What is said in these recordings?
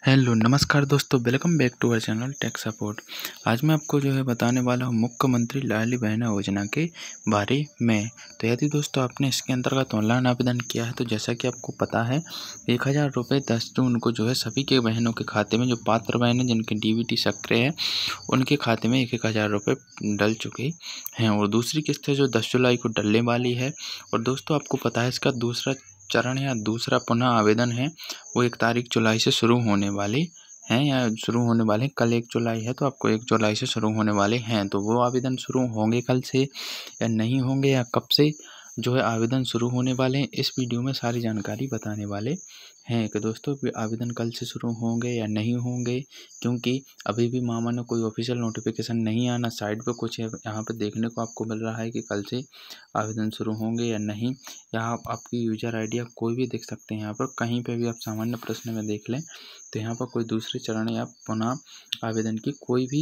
Hello नमस्कार दोस्तों, welcome back to our channel tech support. आज मैं आपको बताने वाला हूँ मुख्यमंत्री लाडली बहना योजना के बारे में। तो यदि दोस्तों आपने इसके अंतर्गत ऑनलाइन आवेदन किया है तो जैसा कि आपको पता है 1000 रुपये 10 जून को सभी के बहनों के खाते में, जो पात्र बहनें जिनके डीबीटी सक्रिय है उनके खाते में 1000 रुपये डल चुके हैं और दूसरी किस्त जो 10 जुलाई को डलने वाली है। और दोस्तों आपको पता है इसका दूसरा चरण या दूसरा पुनः आवेदन है वो 1 तारीख जुलाई से शुरू होने वाले हैं या शुरू होने वाले हैं। कल 1 जुलाई है तो आपको 1 जुलाई से शुरू होने वाले हैं। तो वो आवेदन शुरू होंगे कल से या नहीं होंगे या कब से आवेदन शुरू होने वाले हैं, इस वीडियो में सारी जानकारी बताने वाले हैं कि दोस्तों आवेदन कल से शुरू होंगे या नहीं होंगे। क्योंकि अभी भी मानो कोई ऑफिशियल नोटिफिकेशन नहीं आना, साइड पे कुछ यहाँ पे देखने को आपको मिल रहा है कि कल से आवेदन शुरू होंगे या नहीं। यहाँ आपकी यूजर आईडी आप कोई भी देख सकते हैं, यहाँ पर कहीं पे भी आप सामान्य प्रश्न में देख लें तो यहाँ पर कोई दूसरे चरण या पुनः आवेदन की कोई भी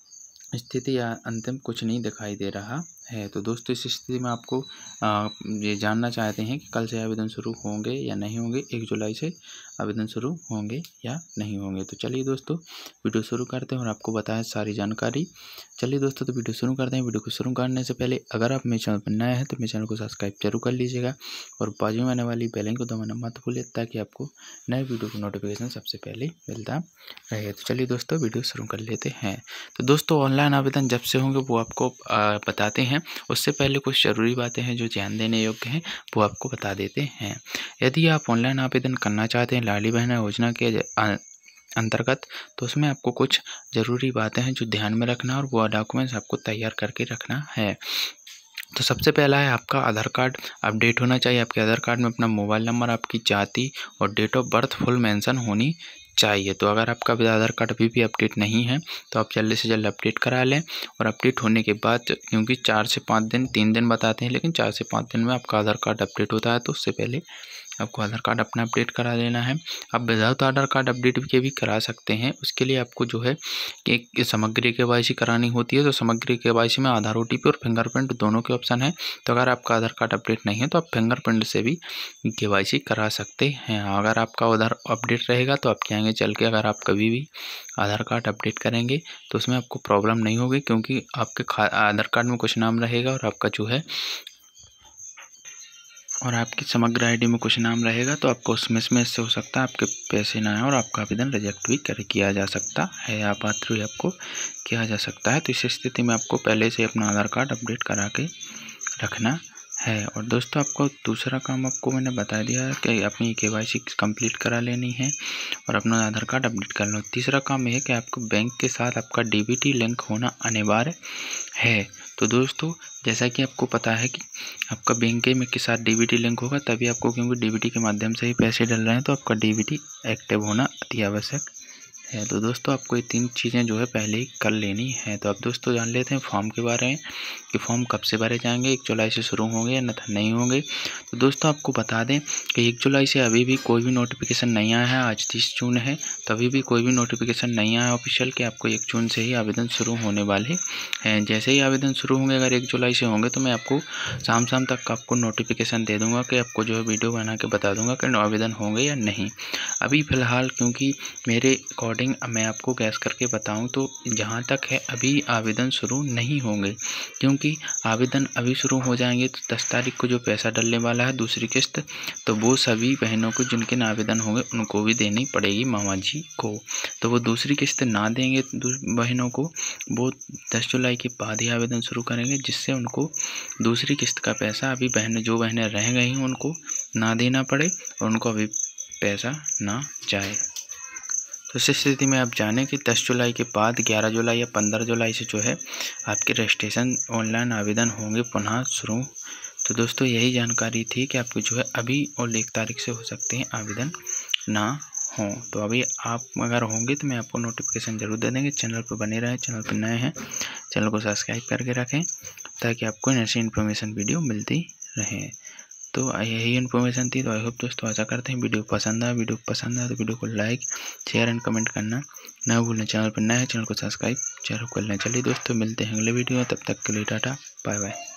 स्थिति या अंतिम कुछ नहीं दिखाई दे रहा है। तो दोस्तों इस स्थिति में आपको ये जानना चाहते हैं कि कल से आवेदन शुरू होंगे या नहीं होंगे, 1 जुलाई से आवेदन शुरू होंगे या नहीं होंगे। तो चलिए दोस्तों वीडियो शुरू करते हैं और आपको बताएं सारी जानकारी। चलिए दोस्तों तो वीडियो शुरू करते हैं। वीडियो को शुरू करने से पहले अगर आप मेरे चैनल पर नए हैं तो मेरे चैनल को सब्सक्राइब जरूर कर लीजिएगा और बाजू में आने वाली बेल आइकन को दबाना मत भूलिए ताकि आपको नए वीडियो की नोटिफिकेशन सबसे पहले मिलता रहे। तो चलिए दोस्तों वीडियो शुरू कर लेते हैं। तो दोस्तों ऑनलाइन आवेदन जब से होंगे वो आपको बताते हैं। उससे पहले कुछ ज़रूरी बातें हैं जो ध्यान देने योग्य हैं, वो आपको बता देते हैं। यदि आप ऑनलाइन आवेदन करना चाहते हैं लाडली बहना योजना के अंतर्गत तो उसमें आपको कुछ ज़रूरी बातें हैं जो ध्यान में रखना और वो डॉक्यूमेंट्स आपको तैयार करके रखना है। तो सबसे पहला है आपका आधार कार्ड अपडेट होना चाहिए। आपके आधार कार्ड में अपना मोबाइल नंबर, आपकी जाति और date of birth full mention होनी चाहिए। तो अगर आपका आधार कार्ड अभी भी अपडेट नहीं है तो आप जल्दी से जल्द अपडेट करा लें। और अपडेट होने के बाद, क्योंकि 4 से 5 दिन, 3 दिन बताते हैं लेकिन 4 से 5 दिन में आपका आधार कार्ड अपडेट होता है, तो उससे पहले आपको आधार कार्ड अपना अपडेट करा लेना है। आप विदाउट आधार कार्ड अपडेट के भी करा सकते हैं। उसके लिए आपको कि समग्र केवाईसी करानी होती है। तो समग्र केवाईसी में आधार ओटीपी और फिंगरप्रिंट दोनों के ऑप्शन है। तो अगर आपका आधार कार्ड अपडेट नहीं है तो आप फिंगरप्रिंट से भी केवाईसी करा सकते हैं। अगर आपका आधार अपडेट रहेगा तो आपके आगे चल के अगर आप कभी भी आधार कार्ड अपडेट करेंगे तो उसमें आपको प्रॉब्लम नहीं होगी, क्योंकि आपके आधार कार्ड में कुछ नाम रहेगा और आपका और आपकी समग्र आईडी में कुछ नाम रहेगा। तो आपको उसमें से हो सकता है आपके पैसे ना आए और आपका आवेदन रिजेक्ट भी किया जा सकता है, अपात्र भी आपको किया जा सकता है। तो इस स्थिति में आपको पहले से अपना आधार कार्ड अपडेट करा के रखना है। और दोस्तों आपको दूसरा काम आपको मैंने बता दिया है कि अपनी केवाईसी कंप्लीट करा लेनी है और अपना आधार कार्ड अपडेट कर लो। तीसरा काम यह है कि आपको बैंक के साथ आपका डीबीटी लिंक होना अनिवार्य है। तो दोस्तों जैसा कि आपको पता है कि आपका बैंक में के साथ डीबीटी लिंक होगा तभी आपको, क्योंकि डीबीटी के माध्यम से ही पैसे डल रहे हैं, तो आपका डीबीटी एक्टिव होना अति आवश्यक है। तो दोस्तों आपको ये 3 चीज़ें पहले ही कर लेनी है। तो अब दोस्तों जान लेते हैं फॉर्म के बारे में कि फॉर्म कब से भरे जाएंगे, 1 जुलाई से शुरू होंगे या नहीं होंगे। तो दोस्तों आपको बता दें कि 1 जुलाई से अभी भी कोई भी नोटिफिकेशन नहीं आया है। आज 30 जून है तो अभी भी कोई भी नोटिफिकेशन नहीं आया ऑफिशियल कि आपको 1 जून से ही आवेदन शुरू होने वाले हैं। जैसे ही आवेदन शुरू होंगे, अगर 1 जुलाई से होंगे तो मैं आपको शाम तक आपको नोटिफिकेशन दे दूँगा कि आपको वीडियो बना के बता दूँगा कि आवेदन होंगे या नहीं। अभी फ़िलहाल क्योंकि मेरे अकॉर्डिंग मैं आपको गैस करके बताऊं तो जहां तक है अभी आवेदन शुरू नहीं होंगे, क्योंकि आवेदन अभी शुरू हो जाएंगे तो 10 तारीख को जो पैसा डलने वाला है दूसरी किस्त, तो वो सभी बहनों को जिनके आवेदन होंगे उनको भी देनी पड़ेगी मामा जी को। तो वो दूसरी किस्त ना देंगे बहनों को, वो 10 जुलाई के बाद ही आवेदन शुरू करेंगे, जिससे उनको दूसरी किस्त का पैसा अभी जो बहनें रह गई हैं उनको ना देना पड़े और उनको अभी पैसा ना जाए। तो इस स्थिति में आप जानें कि 10 जुलाई के बाद 11 जुलाई या 15 जुलाई से आपके रजिस्ट्रेशन ऑनलाइन आवेदन होंगे पुनः शुरू। तो दोस्तों यही जानकारी थी कि आपको अभी और 1 तारीख से हो सकते हैं आवेदन ना हो। तो अभी आप अगर होंगे तो मैं आपको नोटिफिकेशन ज़रूर दे देंगे। चैनल पर बने रहें, चैनल पर नए हैं चैनल को सब्सक्राइब करके रखें ताकि आपको ऐसी इन्फॉर्मेशन वीडियो मिलती रहे। तो यही इन्फॉर्मेशन थी। तो आई होप दोस्तों आशा करते हैं वीडियो पसंद आए तो वीडियो को लाइक शेयर एंड कमेंट करना ना भूलें। चैनल पर नए हैं चैनल को सब्सक्राइब जरूर कर लें। चलिए दोस्तों मिलते हैं अगले वीडियो में, तब तक के लिए टाटा बाय बाय।